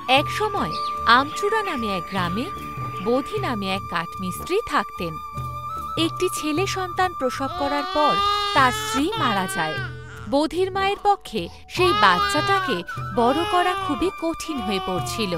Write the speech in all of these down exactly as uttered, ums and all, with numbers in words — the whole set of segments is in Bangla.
এক সময় আমচূড়া নামে এক গ্রামে বোধি নামে এক কাঠমিস্ত্রি থাকতেন। একটি ছেলে সন্তান প্রসব করার পর তার স্ত্রী মারা যায়। বোধির মায়ের পক্ষে সেই বাচ্চাটাকে বড় করা খুবই কঠিন হয়ে পড়ছিল।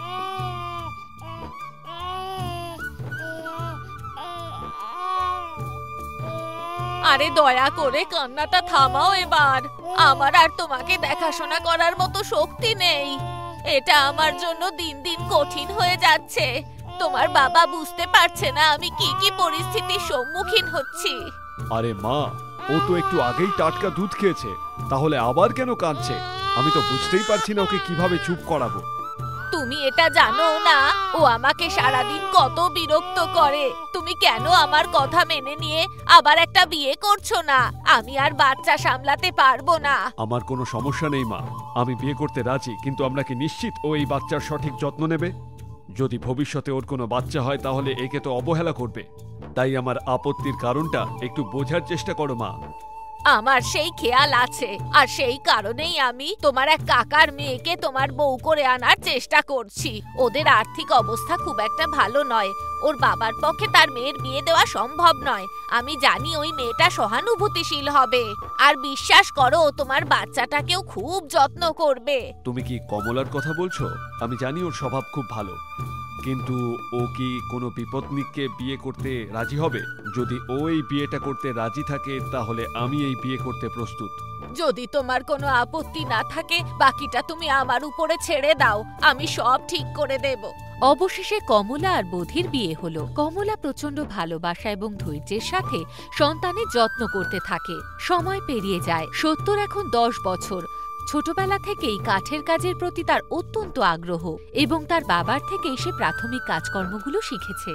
আরে দয়া করে কান্নাটা থামাও এবার। আমার আর তোমাকে দেখাশোনা করার মতো শক্তি নেই। এটা আমার জন্য দিন দিন কঠিন হয়ে যাচ্ছে। তোমার বাবা বুঝতে পারছে না আমি কি কি পরিস্থিতির সম্মুখীন হচ্ছি। আরে মা, ও তো একটু আগেই টাটকা দুধ খেয়েছে, তাহলে আবার কেন কাঁদছে? আমি তো বুঝতেই পারছি না ওকে কিভাবে চুপ করাবো। তুমি এটা জানো না ও আমাকে সারাদিন কত বিরক্ত করে? তুমি কেন আমার কথা মেনে নিয়ে আবার একটা বিয়ে করছো না? আমি আর বাচ্চা সামলাতে পারবো না। আমার কোনো সমস্যা নেই মা, আমি বিয়ে করতে রাজি, কিন্তু আমরা কি নিশ্চিত ও এই বাচ্চার সঠিক যত্ন নেবে? যদি ভবিষ্যতে ওর কোনো বাচ্চা হয় তাহলে একে তো অবহেলা করবে। তাই আমার আপত্তির কারণটা একটু বোঝার চেষ্টা করো মা। আমার সেই খেয়াল আছে, আর সেই কারণেই আমি তোমার এক কাকার মেয়েকে তোমার বউ করে আনার চেষ্টা করছি। ওদের আর্থিক অবস্থা খুব একটা ভালো নয়, ওর বাবার পক্ষে তার মেয়ের বিয়ে দেওয়া সম্ভব নয়। আমি জানি ওই মেয়েটা সহানুভূতিশীল হবে, আর বিশ্বাস করো তোমার বাচ্চাটাকেও খুব যত্ন করবে। তুমি কি কমলার কথা বলছো? আমি জানি ওর স্বভাব খুব ভালো, কিন্তু ও কি কোনো বিপত্নিককে বিয়ে করতে রাজি হবে? যদি ও এই বিয়েটা করতে রাজি থাকে তাহলে আমি এই বিয়ে করতে প্রস্তুত। যদি তোমার কোনো আপত্তি না থাকে বাকিটা তুমি আমার উপরে ছেড়ে দাও, আমি সব ঠিক করে দেব। অবশেষে কমলা আর বোধির বিয়ে হলো। কমলা প্রচন্ড ভালোবাসা এবং ধৈর্যের সাথে সন্তানের যত্ন করতে থাকে। সময় পেরিয়ে যায়। সত্যর এখন দশ বছর। ছোটবেলা থেকেই কাঠের কাজের প্রতি তার অত্যন্ত আগ্রহ, এবং তার বাবার থেকেই সে প্রাথমিক কাজকর্মগুলো শিখেছে।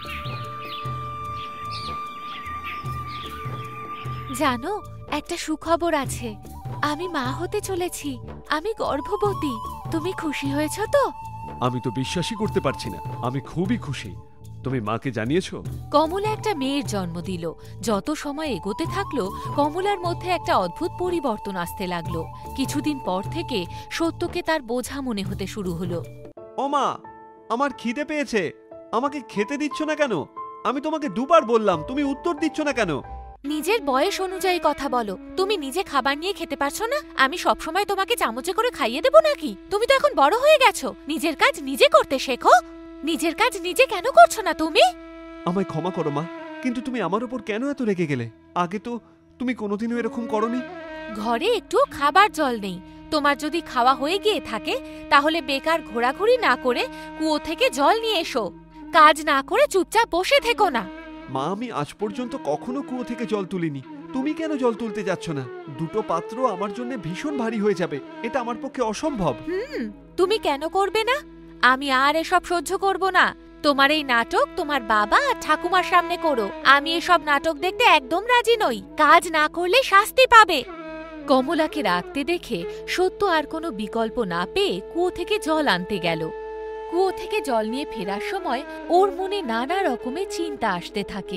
জানো, একটা সুখবর আছে। আমি মা হতে চলেছি। আমি গর্ভবতী। তুমি খুশি হয়েছ তো? আমি তো বিশ্বাসই করতে পারছি না। আমি খুবই খুশি। তুমি মাকে জানিয়েছো? কমলা একটা মেয়ের জন্ম দিল। যত সময় এগোতে থাকলো কমলার মধ্যে একটা অদ্ভুত পরিবর্তন আসতে লাগলো। কিছুদিন পর থেকে সত্যকে তার বোঝা মনে হতে শুরু হলো। ও মা, আমার খিদে পেয়েছে, আমাকে খেতে দিচ্ছ না কেন? আমি তোমাকে দুবার বললাম, তুমি উত্তর দিচ্ছ না কেন? নিজের বয়স অনুযায়ী কথা বলো। তুমি নিজে খাবার নিয়ে খেতে পারছো না? আমি সবসময় তোমাকে চামচে করে খাইয়ে দেবো নাকি? তুমি তো এখন বড় হয়ে গেছো। নিজের কাজ নিজে করতে শেখো। নিজের কাজ নিজে কেন করছো না তুমি? আমায় ক্ষমা করো মা, কিন্তু তুমি আমার উপর কেন এত রেগে গেলে? আগে তো তুমি কোনোদিনও এরকম করনি। ঘরে একটু খাবার জল নেই। তোমার যদি খাওয়া হয়ে গিয়ে থাকে তাহলে বেকার ঘোরাঘুরি না করে কুয়ো থেকে জল নিয়ে এসো। কাজ না করে চুপচাপ বসে থেকো না। মা, আমি আজ পর্যন্ত কখনো কুয়ো থেকে জল তুলিনি। তুমি কেন জল তুলতে যাচ্ছ না? দুটো পাত্র আমার জন্য ভীষণ ভারী হয়ে যাবে, এটা আমার পক্ষে অসম্ভব। হুম, তুমি কেন করবে না? আমি আর এসব সহ্য করব না। তোমার এই নাটক তোমার বাবা আর ঠাকুমার সামনে করো। আমি এসব নাটক দেখতে একদম রাজি নই। কাজ না করলে শাস্তি পাবে। কমলাকে রাখতে দেখে সত্য আর কোনো বিকল্প না পেয়ে কুয়ো থেকে জল আনতে গেল। কুয়ো থেকে জল নিয়ে ফেরার সময় ওর মনে নানা রকমের চিন্তা আসতে থাকে।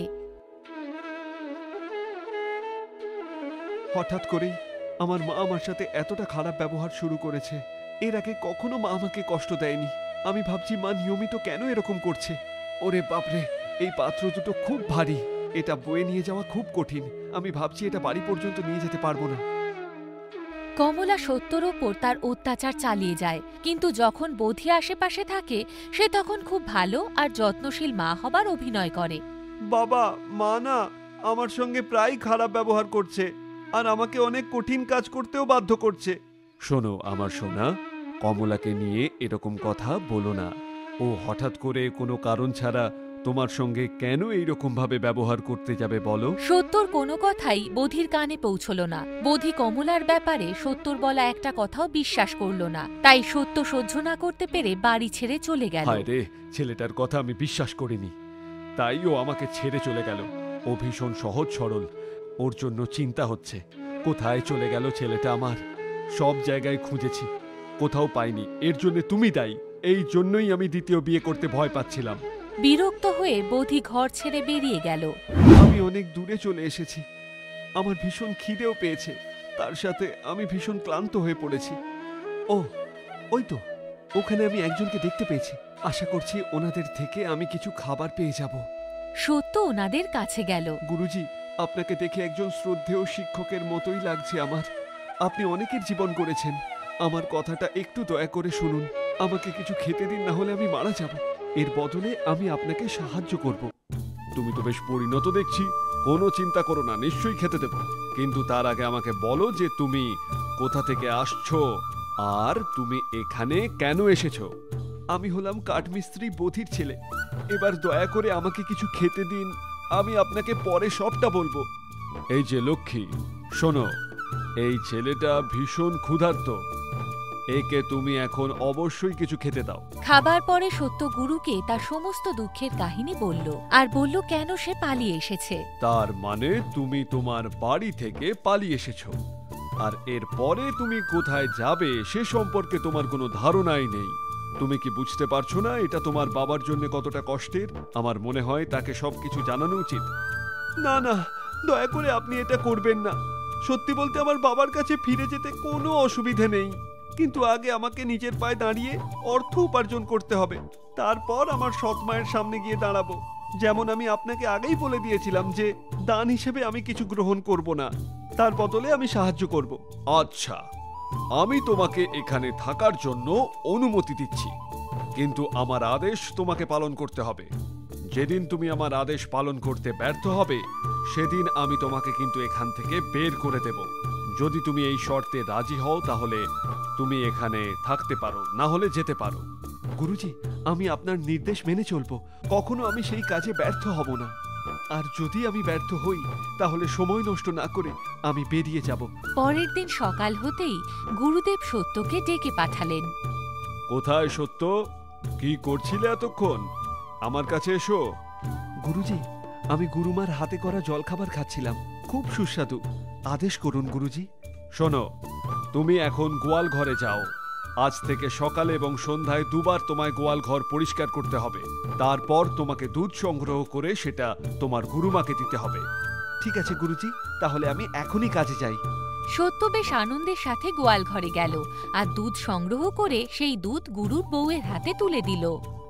হঠাৎ করেই আমার মা আমার সাথে এতটা খারাপ ব্যবহার শুরু করেছে। এর আগে কখনো মা আমাকে কষ্ট দেয়নি। আমি ভাবছি মা নিয়মিত কেন এরকম করছে। ওরে বাপরে, এই পাত্র দুটো খুব ভারী, এটা বয়ে নিয়ে যাওয়া খুব কঠিন। আমি ভাবছি এটা বাড়ি পর্যন্ত নিয়ে যেতে পারবো না। কমলা সত্যর ওপর তার অত্যাচার চালিয়ে যায়, কিন্তু যখন বোধি আশেপাশে থাকে সে তখন খুব ভালো আর যত্নশীল মা হবার অভিনয় করে। বাবা, মা না আমার সঙ্গে প্রায় খারাপ ব্যবহার করছে, আর আমাকে অনেক কঠিন কাজ করতেও বাধ্য করছে। শোনো আমার সোনা, কমলাকে নিয়ে এরকম কথা বলো না। ও হঠাৎ করে কোনো কারণ ছাড়া তোমার সঙ্গে কেন এইরকম ভাবে ব্যবহার করতে যাবে বলো? সত্যর কোনো কথাই বোধির কানে পৌঁছল না। বোধি কমলার ব্যাপারে সত্যর বলা একটা কথাও বিশ্বাস করল না। তাই সত্য সহ্য না করতে পেরে বাড়ি ছেড়ে চলে গেল। হায় রে, ছেলেটার কথা আমি বিশ্বাস করিনি, তাই ও আমাকে ছেড়ে চলে গেল। ও ভীষণ সহজ সরল, ওর জন্য চিন্তা হচ্ছে। কোথায় চলে গেল ছেলেটা আমার? সব জায়গায় খুঁজেছি, কোথাও পাইনি। এর জন্য তুমি দায়ী। এই জন্যই আমি দ্বিতীয় বিয়ে করতে ভয় পাচ্ছিলাম। বিরক্ত হয়ে বোধি ঘর ছেড়ে বেরিয়ে গেল। আমি অনেক দূরে চলে এসেছি, আমার ভীষণ খিদেও পেয়েছে, তার সাথে আমি ভীষণ ক্লান্ত হয়ে পড়েছি। ও, ওই তো ওখানে আমি একজনকে দেখতে পেয়েছি। আশা করছি ওনাদের থেকে আমি কিছু খাবার পেয়ে যাব। সত্য ওনাদের কাছে গেল। গুরুজি, আপনাকে দেখে একজন শ্রদ্ধেয় শিক্ষকের মতোই লাগছে আমার। আপনি অনেকের জীবন গড়েছেন। আমার কথাটা একটু দয়া করে শুনুন। আমাকে কিছু খেতে দিন, না হলে আমি মারা যাব। এর বদলে আমি আপনাকে সাহায্য করব। তুমি তো বেশ পরিণত দেখছি। কোনো চিন্তা করো না, নিশ্চয়ই খেতে দেব। কিন্তু তার আগে আমাকে বলো যে তুমি কোথা থেকে আসছো আর তুমি এখানে কেন এসেছো। আমি হলাম কাঠমিস্ত্রি বধির ছেলে। এবার দয়া করে আমাকে কিছু খেতে দিন, আমি আপনাকে পরে সবটা বলবো। এই যে লক্ষ্মী, শোনো, এই ছেলেটা ভীষণ ক্ষুধার্ত। একে তুমি এখন অবশ্যই কিছু খেতে দাও। খাবার পরে সত্য গুরুকে তার সমস্ত দুঃখের কাহিনী বলল আর বলল কেন সে পালিয়ে এসেছে। তার মানে তুমি তোমার বাড়ি থেকে পালিয়ে এসেছো, আর এর পরে তুমি কোথায় যাবে সে সম্পর্কে তোমার কোনো ধারণাই নেই। তুমি কি বুঝতে পারছো না এটা তোমার বাবার জন্য কতটা কষ্টের? আমার মনে হয় তাকে সবকিছু জানানো উচিত। না না, দয়া করে আপনি এটা করবেন না। সত্যি বলতে আমার বাবার কাছে ফিরে যেতে কোনো অসুবিধে নেই, কিন্তু আগে আমাকে নিজের পায়ে দাঁড়িয়ে অর্থ উপার্জন করতে হবে। তারপর আমার সৎ মায়ের সামনে গিয়ে দাঁড়াবো। যেমন আমি আপনাকে আগেই বলে দিয়েছিলাম যে দান হিসেবে আমি কিছু গ্রহণ করব না, তার বদলে আমি সাহায্য করব। আচ্ছা, আমি তোমাকে এখানে থাকার জন্য অনুমতি দিচ্ছি, কিন্তু আমার আদেশ তোমাকে পালন করতে হবে। যেদিন তুমি আমার আদেশ পালন করতে ব্যর্থ হবে সেদিন আমি তোমাকে কিন্তু এখান থেকে বের করে দেব। যদি তুমি এই শর্তে রাজি হও তাহলে তুমি এখানে থাকতে পারো, না হলে যেতে পারো। গুরুজি, আমি আপনার নির্দেশ মেনে চলবো। কখনো আমি সেই কাজে ব্যর্থ হব না। আর যদি আমি ব্যর্থ হই তাহলে সময় নষ্ট না করে আমি বেরিয়ে যাব। পরের দিন সকাল হতেই গুরুদেব সত্যকে ডেকে পাঠালেন। কোথায় সত্য? কি করছিলে এতক্ষণ? আমার কাছে এসো। গুরুজি, আমি গুরুমার হাতে করা জলখাবার খাচ্ছিলাম, খুব সুস্বাদু। আদেশ করুন গুরুজি। শোনো, তুমি এখন গোয়াল ঘরে যাও। আজ থেকে সকালে এবং সন্ধ্যায় দুবার তোমায় গোয়াল ঘর পরিষ্কার করতে হবে। তারপর তোমাকে দুধ সংগ্রহ করে সেটা তোমার গুরুমাকে দিতে হবে। ঠিক আছে গুরুজি, তাহলে আমি এখনই কাজে যাই। সত্য বেশ আনন্দের সাথে গোয়াল ঘরে গেল আর দুধ সংগ্রহ করে সেই দুধ গুরুর বউয়ের হাতে তুলে দিল।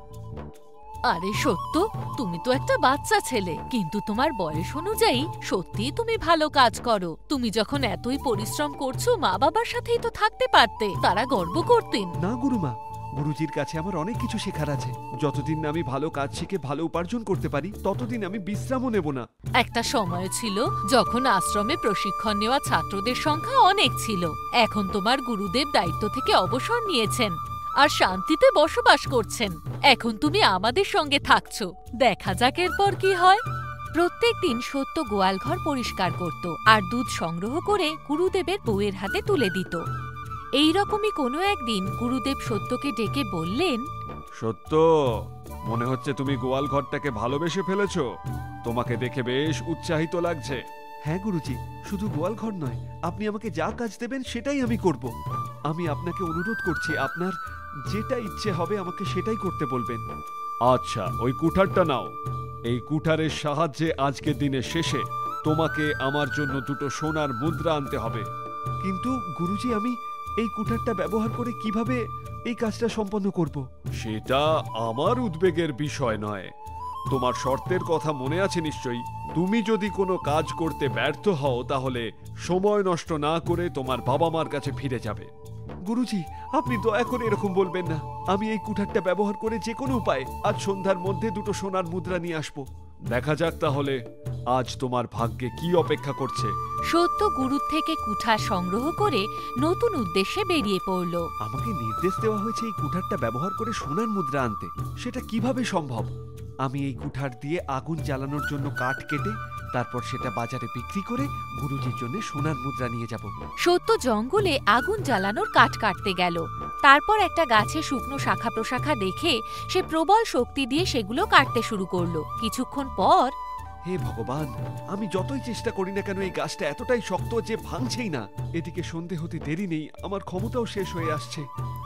আরে সত্য, তুমি তো একটা বাচ্চা ছেলে, কিন্তু তোমার বয়স অনুযায়ী সত্যিই তুমি ভালো কাজ করো। তুমি যখন এতই পরিশ্রম করছো, মা বাবার সাথেই তো থাকতে পারতে, তারা গর্ব করতেন। না গুরুমা, গুরুজির কাছে আমার অনেক কিছু শেখার আছে। যতদিন না আমি ভালো কাজ শিখে ভালো উপার্জন করতে পারি ততদিন আমি বিশ্রামও নেব না। একটা সময় ছিল যখন আশ্রমে প্রশিক্ষণ নেওয়া ছাত্রদের সংখ্যা অনেক ছিল। এখন তোমার গুরুদেব দায়িত্ব থেকে অবসর নিয়েছেন আর শান্তিতে বসবাস করছেন। এখন তুমি আমাদের সঙ্গে থাকছো, দেখা যাক এরপর কি হয়। প্রত্যেক দিন সত্য গোয়াল ঘর পরিষ্কার করত আর দুধ সংগ্রহ করে গুরুদেবের বউয়ের হাতে তুলে দিত। এইরকমই কোনো একদিন গুরুদেব সত্যকে ডেকে বললেন, সত্য, মনে হচ্ছে তুমি গোয়াল ঘরটাকে ভালোবেসে ফেলেছো। তোমাকে দেখে বেশ উৎসাহিত লাগছে। হ্যাঁ গুরুজি, শুধু গোয়াল ঘর নয়, আপনি আমাকে যা কাজ দেবেন সেটাই আমি করব। আমি আপনাকে অনুরোধ করছি, আপনার যেটা ইচ্ছে হবে আমাকে সেটাই করতে বলবেন। আচ্ছা, ওই কুঠারটা নাও। এই কুঠারের সাহায্যে আজকের দিনের শেষে তোমাকে আমার জন্য দুটো সোনার মুদ্রা আনতে হবে। কিন্তু গুরুজি, আমি এই কুঠারটা ব্যবহার করে কিভাবে এই কাজটা সম্পন্ন করব? সেটা আমার উদ্বেগের বিষয় নয়। তোমার শর্তের কথা মনে আছে নিশ্চয়ই। তুমি যদি কোনো কাজ করতে ব্যর্থ হও তাহলে সময় নষ্ট না করে তোমার বাবা মার কাছে ফিরে যাবে। গুরুজি, আপনি দয়া করে এরকম বলবেন না। আমি এই কুঠারটা ব্যবহার করে যে কোনো উপায়ে আজ সন্ধ্যার মধ্যে দুটো সোনার মুদ্রা নিয়ে আসবো। দেখা যাক তাহলে আজ তোমার ভাগ্যে কি অপেক্ষা করছে। সত্য গুরুর থেকে কুঠার সংগ্রহ করে নতুন উদ্দেশ্যে বেরিয়ে পড়ল। আমাকে নির্দেশ দেওয়া হয়েছে এই কুঠারটা ব্যবহার করে সোনার মুদ্রা আনতে। সেটা কিভাবে সম্ভব? আমি এই কুঠার দিয়ে আগুন জ্বালানোর জন্য কাঠ কেটে তারপর সেটা বাজারে বিক্রি করে গুরুজির জন্য সোনার মুদ্রা নিয়ে যাব। সত্য জঙ্গলে আগুন জ্বালানোর কাঠ কাটতে গেল। তারপর একটা গাছে শুকনো শাখা প্রশাখা দেখে সে প্রবল শক্তি দিয়ে সেগুলো কাটতে শুরু করলো। কিছুক্ষণ পর, হে ভগবান, আমি যতই চেষ্টা করি না কেন এই গাছটা এতটাই শক্ত যে ভাঙছেই না। এদিকে সন্ধে হতে দেরি নেই, আমার ক্ষমতাও শেষ হয়ে আসছে।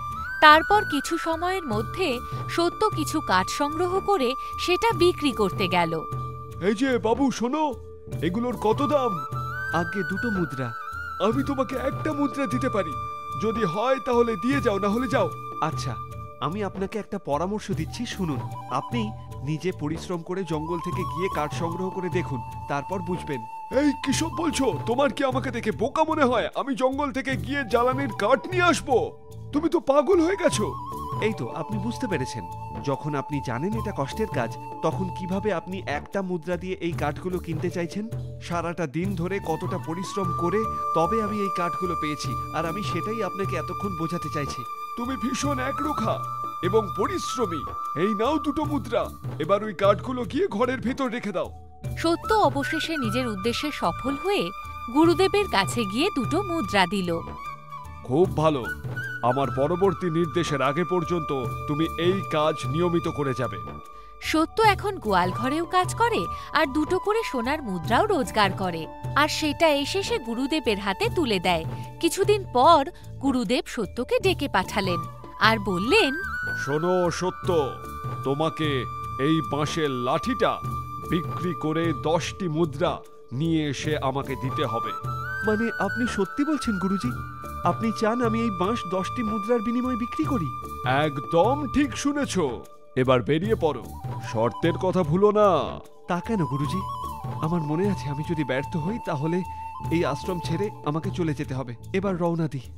তারপর কিছু সময়ের মধ্যে সত্য কিছু কাঠ সংগ্রহ করে সেটা বিক্রি করতে গেল। এই যে বাবু, শোনো, এগুলোর কত দাম? আগে দুটো মুদ্রা। আমি তোমাকে একটা মুদ্রা দিতে পারি, যদি হয় তাহলে দিয়ে যাও, না হলে যাও। আচ্ছা, আমি আপনাকে একটা পরামর্শ দিচ্ছি, শুনুন। আপনি নিজে পরিশ্রম করে জঙ্গল থেকে গিয়ে কাঠ সংগ্রহ করে দেখুন, তারপর বুঝবেন। এই কিসব বলছো? তোমার কি আমাকে দেখে বোকা মনে হয়? আমি জঙ্গল থেকে গিয়ে জ্বালানির কাঠ নিয়ে আসবো? তুমি তো পাগল হয়ে গেছো। এই তো আপনি বুঝতে পেরেছেন। যখন আপনি জানেন এটা কষ্টের কাজ, তখন কিভাবে আপনি একটা মুদ্রা দিয়ে এই কাঠগুলো কিনতে চাইছেন? সারাটা দিন ধরে কতটা পরিশ্রম করে তবে আমি এই কাঠগুলো পেয়েছি, আর আমি সেটাই আপনাকে এতক্ষণ বোঝাতে চাইছি। তুমি ভীষণ একরোখা এবং পরিশ্রমী। এই নাও দুটো মুদ্রা, এবার ওই কাঠগুলো গিয়ে ঘরের ভেতর রেখে দাও। সত্য অবশেষে নিজের উদ্দেশ্যে সফল হয়ে গুরুদেবের কাছে গিয়ে দুটো মুদ্রা দিল। খুব ভালো। আমার পরবর্তী নির্দেশের আগে পর্যন্ত তুমি এই কাজ নিয়মিত করে যাবে। সত্য এখন গোয়াল ঘরেও কাজ করে আর দুটো করে সোনার মুদ্রাও রোজগার করে, আর সেটা এসে সে গুরুদেবের হাতে তুলে দেয়। কিছুদিন পর গুরুদেব সত্যকে ডেকে পাঠালেন আর বললেন, শোনো সত্য, তোমাকে এই বাঁশের লাঠিটা বিক্রি করে দশটি মুদ্রা নিয়ে এসে আমাকে দিতে হবে। মানে আপনি সত্যি বলছেন গুরুজি? আপনি চান আমি এই বাঁশ দশটি মুদ্রার বিনিময়ে বিক্রি করি? একদম ঠিক শুনেছ। এবার বেরিয়ে পড়ো, শর্তের কথা ভুলো না। তা কেন গুরুজি? আমার মনে আছে আমি যদি ব্যর্থ হই তাহলে এই আশ্রম ছেড়ে আমাকে চলে যেতে হবে। এবার রওনা দিই।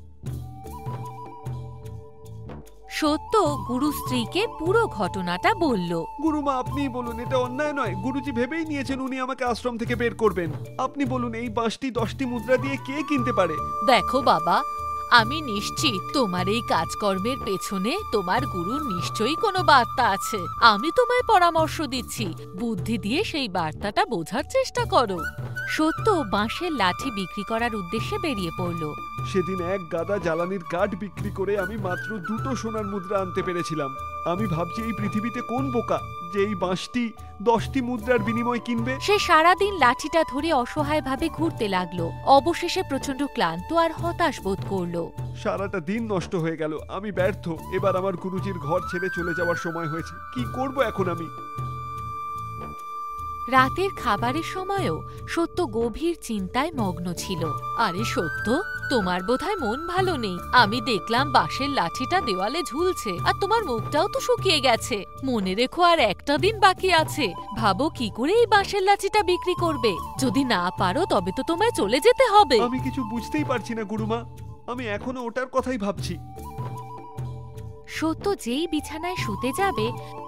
সত্য গুরু স্ত্রীকে পুরো ঘটনাটা বলল। গুরুমা, আপনি বলুন, এটা অন্যায় নয়। গুরুজি ভেবেই নিয়েছেন উনি আমাকে আশ্রম থেকে বের করবেন। আপনি বলুন, এই বাঁশটি দশটি মুদ্রা দিয়ে কে কিনতে পারে? দেখো বাবা, আমি নিশ্চিত তোমার এই কাজকর্মের পেছনে তোমার গুরুর নিশ্চয়ই কোনো বার্তা আছে। আমি তোমায় পরামর্শ দিচ্ছি, বুদ্ধি দিয়ে সেই বার্তাটা বোঝার চেষ্টা করো। সত্য বাঁশের লাঠি বিক্রি করার উদ্দেশ্যে বেরিয়ে পড়ল। সেদিন এক গাদা জ্বালানির কাঠ বিক্রি করে আমি মাত্র দুটো সোনার মুদ্রা আনতে পেরেছিলাম। আমি ভাবছি এই পৃথিবীতে কোন বোকা যে এই বাঁশটি দশটি মুদ্রার বিনিময় কিনবে। সে সারাদিন লাঠিটা ধরে অসহায়ভাবে ঘুরতে লাগলো। অবশেষে প্রচন্ড ক্লান্ত আর হতাশ বোধ করলো। সারাটা দিন নষ্ট হয়ে গেল, আমি ব্যর্থ। এবার আমার গুরুজির ঘর ছেড়ে চলে যাওয়ার সময় হয়েছে। কি করব এখন আমি? রাতের খাবারের সময়ও সত্য গভীর চিন্তায় মগ্ন ছিল। আরে সত্য, তোমার বোধহয় মন ভালো নেই। আমি দেখলাম বাঁশের লাঠিটা দেওয়ালে ঝুলছে, আর তোমার মুখটাও তো শুকিয়ে গেছে। মনে রেখো আর একটা দিন বাকি আছে। ভাবো কি করে এই বাঁশের লাঠিটা বিক্রি করবে। যদি না পারো তবে তো তোমায় চলে যেতে হবে। আমি কিছু বুঝতেই পারছি না গুরুমা, আমি এখনো ওটার কথাই ভাবছি। সত্য যেই বিছানায় শুতে যাবে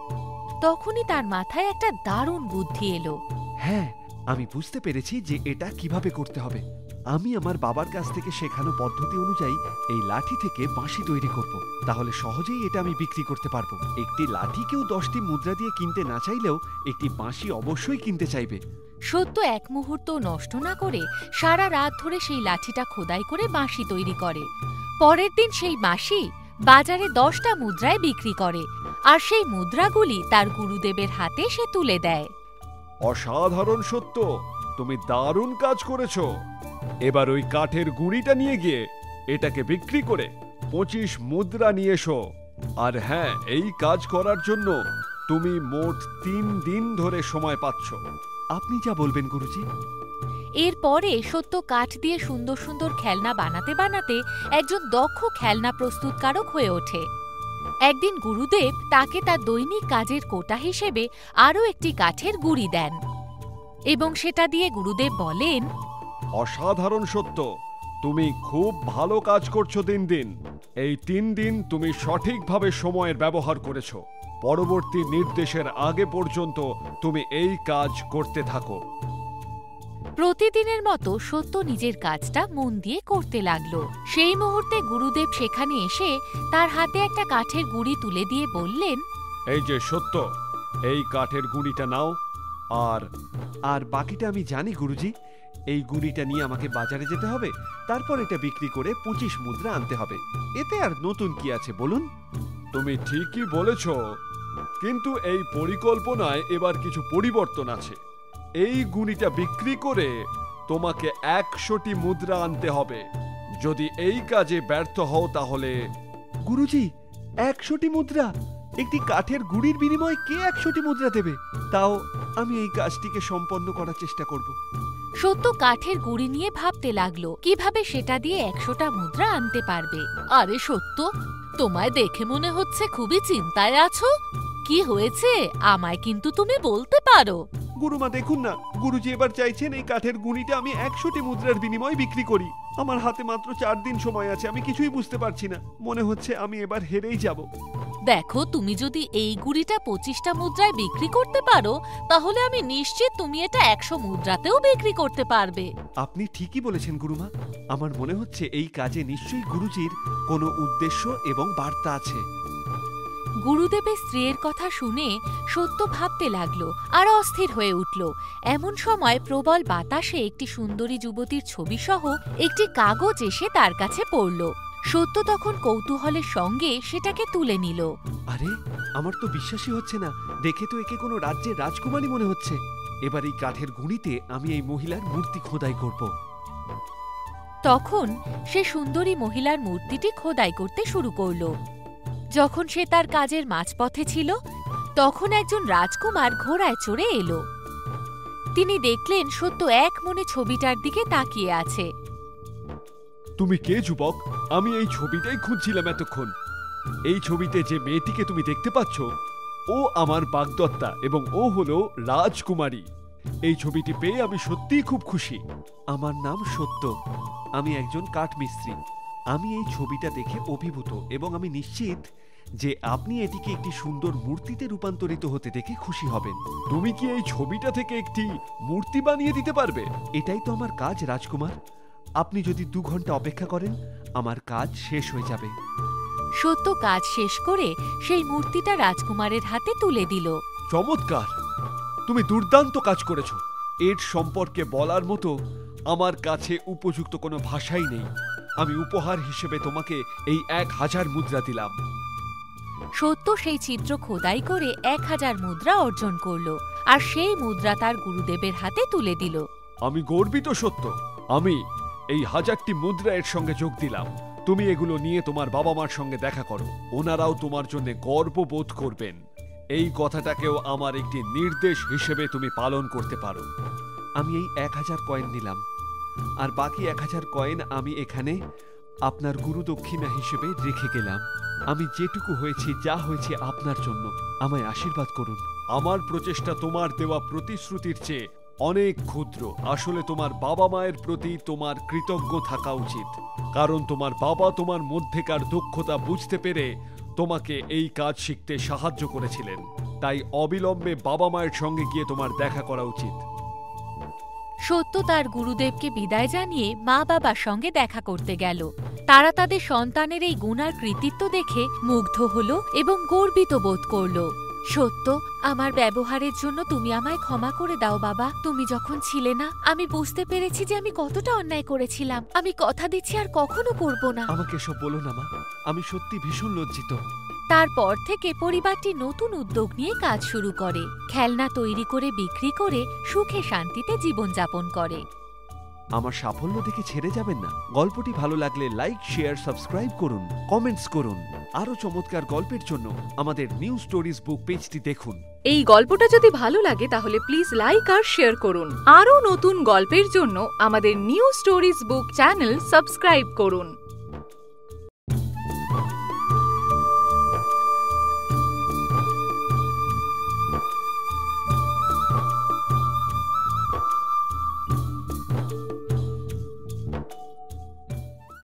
তখনই তার মাথায় একটা দারুণ বুদ্ধি এলো। হ্যাঁ, আমি বুঝতে পেরেছি যে এটা কিভাবে করতে হবে। আমি আমার বাবার কাছ থেকে শেখানো পদ্ধতি অনুযায়ী এই লাঠি থেকে বাঁশি তৈরি করব। তাহলে সহজেই এটা আমি বিক্রি করতে পারবো। একটি লাঠি কেউ দশটি মুদ্রা দিয়ে কিনতে না চাইলেও একটি বাঁশি অবশ্যই কিনতে চাইবে। সত্য এক মুহূর্ত নষ্ট না করে সারা রাত ধরে সেই লাঠিটা খোদাই করে বাঁশি তৈরি করে। পরের দিন সেই বাঁশি বাজারে দশটা মুদ্রায় বিক্রি করে, আর সেই মুদ্রাগুলি তার গুরুদেবের হাতে সে তুলে দেয়। অসাধারণ সত্য, তুমি দারুণ কাজ করেছো। এবার ওই কাঠের গুঁড়িটা নিয়ে গিয়ে এটাকে বিক্রি করে পঁচিশ মুদ্রা নিয়ে এসো। আর হ্যাঁ, এই কাজ করার জন্য তুমি মোট তিন দিন ধরে সময় পাচ্ছ। আপনি যা বলবেন গুরুজি। এরপরে সত্য কাঠ দিয়ে সুন্দর সুন্দর খেলনা বানাতে বানাতে একজন দক্ষ খেলনা প্রস্তুতকারক হয়ে ওঠে। একদিন গুরুদেব তাকে তার দৈনিক কাজের কোটা হিসেবে আরও একটি কাঠের গুঁড়ি দেন এবং সেটা দিয়ে গুরুদেব বলেন, অসাধারণ সত্য, তুমি খুব ভালো কাজ করছো দিন দিন। এই তিন দিন তুমি সঠিকভাবে সময়ের ব্যবহার করেছো। পরবর্তী নির্দেশের আগে পর্যন্ত তুমি এই কাজ করতে থাকো। প্রতিদিনের মতো সত্য নিজের কাজটা মন দিয়ে করতে লাগলো। সেই মুহূর্তে গুরুদেব সেখানে এসে তার হাতে একটা কাঠের গুঁড়ি তুলে দিয়ে বললেন, এই যে সত্য, এই কাঠের গুঁড়িটা নাও। আর আর বাকিটা আমি জানি গুরুজি। এই গুঁড়িটা নিয়ে আমাকে বাজারে যেতে হবে, তারপর এটা বিক্রি করে পঁচিশ মুদ্রা আনতে হবে। এতে আর নতুন কি আছে বলুন? তুমি ঠিকই বলেছ, কিন্তু এই পরিকল্পনায় এবার কিছু পরিবর্তন আছে। এই গুঁড়িটা বিক্রি করে তোমাকে একশোটি মুদ্রা আনতে হবে। যদি এই কাজে ব্যর্থ হও তাহলে... গুরুজি, একশোটি মুদ্রা? একটি কাঠের গুঁড়ির বিনিময়ে কে একশোটি মুদ্রা দেবে? তাও আমি এই কাজটিকে সম্পন্ন করার চেষ্টা করব। সত্য কাঠের গুঁড়ি নিয়ে ভাবতে লাগলো কিভাবে সেটা দিয়ে একশোটা মুদ্রা আনতে পারবে। আরে সত্য, তোমায় দেখে মনে হচ্ছে খুবই চিন্তায় আছো। কি হয়েছে আমায় কিন্তু তুমি বলতে পারো। গুরুমা দেখুন না, গুরুজি এবার চাইছেন এই কাঠের গুঁড়িটা আমি একশোটি মুদ্রার বিনিময়ে বিক্রি করি। আমার হাতে মাত্র চার দিন সময় আছে, আমি কিছুই বুঝতে পারছি না। মনে হচ্ছে আমি এবার হেরেই যাব। দেখো, তুমি যদি এই গুড়িটা পঁচিশটা মুদ্রায় বিক্রি করতে পারো তাহলে আমি নিশ্চিত তুমি এটা একশো মুদ্রাতেও বিক্রি করতে পারবে। আপনি ঠিকই বলেছেন গুরুমা। আমার মনে হচ্ছে এই কাজে নিশ্চয়ই গুরুজির কোনো উদ্দেশ্য এবং বার্তা আছে। গুরুদেবের স্ত্রীর কথা শুনে সত্য ভাবতে লাগলো আর অস্থির হয়ে উঠল। এমন সময় প্রবল বাতাসে একটি সুন্দরী যুবতীর ছবি সহ একটি কাগজ এসে তার কাছে পড়ল। সত্য তখন কৌতূহলের সঙ্গে সেটাকে তুলে নিল। আরে, আমার তো বিশ্বাসই হচ্ছে না। দেখে তো একে কোনো রাজ্যের রাজকুমারী মনে হচ্ছে। এবার এই কাঠের গুঁড়িতে আমি এই মহিলার মূর্তি খোদাই করব। তখন সে সুন্দরী মহিলার মূর্তিটি খোদাই করতে শুরু করল। যখন সে তার কাজের মাঝপথে ছিল তখন একজন রাজকুমার ঘোড়ায় চড়ে এলো। তিনি দেখলেন সত্য এক মনে ছবিটার দিকে তাকিয়ে আছে। তুমি কে যুবক? আমি এই ছবিটাই খুঁজছিলাম এতক্ষণ। এই ছবিতে যে মেয়েটিকে তুমি দেখতে পাচ্ছ ও আমার বাগদত্তা এবং ও হলো রাজকুমারী। এই ছবিটি পেয়ে আমি সত্যিই খুব খুশি। আমার নাম সত্য, আমি একজন কাঠমিস্ত্রি। আমি এই ছবিটা দেখে অভিভূত এবং আমি নিশ্চিত যে আপনি এটিকে একটি সুন্দর মূর্তিতে রূপান্তরিত হতে দেখে খুশি হবেন। তুমি কি এই ছবিটা থেকে একটি মূর্তি বানিয়ে দিতে পারবে? এটাই তো আমার কাজ রাজকুমার। আপনি যদি দু ঘন্টা অপেক্ষা করেন আমার কাজ শেষ হয়ে যাবে। সত্য কাজ শেষ করে সেই মূর্তিটা রাজকুমারের হাতে তুলে দিল। চমৎকার, তুমি দুর্দান্ত কাজ করেছো। এর সম্পর্কে বলার মতো আমার কাছে উপযুক্ত কোনো ভাষাই নেই। আমি উপহার হিসেবে তোমাকে এই এক হাজার মুদ্রা দিলাম। সত্য সেই চিত্র খোদাই করে এক হাজার মুদ্রা অর্জন করল আর সেই মুদ্রা তার গুরুদেবের হাতে তুলে দিল। আমি গর্বিত সত্য। আমি এই হাজারটি মুদ্রা এর সঙ্গে যোগ দিলাম। তুমি এগুলো নিয়ে তোমার বাবা মার সঙ্গে দেখা করো, ওনারাও তোমার জন্য গর্ববোধ করবেন। এই কথাটাকেও আমার একটি নির্দেশ হিসেবে তুমি পালন করতে পারো। আমি এই এক হাজার কয়েন নিলাম আর বাকি এক হাজার কয়েন আমি এখানে আপনার গুরু দক্ষিণা হিসেবে রেখে গেলাম। আমি যেটুকু হয়েছি যা হয়েছে আপনার জন্য, আমায় আশীর্বাদ করুন। আমার প্রচেষ্টা তোমার দেওয়া প্রতিশ্রুতির চেয়ে অনেক ক্ষুদ্র। আসলে তোমার বাবা মায়ের প্রতি তোমার কৃতজ্ঞ থাকা উচিত, কারণ তোমার বাবা তোমার মধ্যেকার দক্ষতা বুঝতে পেরে তোমাকে এই কাজ শিখতে সাহায্য করেছিলেন। তাই অবিলম্বে বাবা মায়ের সঙ্গে গিয়ে তোমার দেখা করা উচিত। সত্য তার গুরুদেবকে বিদায় জানিয়ে মা বাবার সঙ্গে দেখা করতে গেল। তারা তাদের সন্তানের এই গুণার কৃতিত্ব দেখে মুগ্ধ হল এবং গর্বিত বোধ করল। সত্য, আমার ব্যবহারের জন্য তুমি আমায় ক্ষমা করে দাও বাবা। তুমি যখন ছিলে না আমি বুঝতে পেরেছি যে আমি কতটা অন্যায় করেছিলাম। আমি কথা দিচ্ছি আর কখনো করব না। আমাকে সব বলো না মা, আমি সত্যি ভীষণ লজ্জিত। তারপর থেকে পরিবারটি নতুন উদ্যোগ নিয়ে কাজ শুরু করে, খেলনা তৈরি করে বিক্রি করে সুখে শান্তিতে জীবনযাপন করে। আমার সাফল্য দেখে ছেড়ে যাবেন না। গল্পটি ভালো লাগলে লাইক, শেয়ার, সাবস্ক্রাইব করুন, কমেন্টস করুন। আরও চমৎকার গল্পের জন্য আমাদের নিউ স্টোরিজ বুক পেজটি দেখুন। এই গল্পটা যদি ভালো লাগে তাহলে প্লিজ লাইক আর শেয়ার করুন। আরও নতুন গল্পের জন্য আমাদের new stories book channel subscribe করুন।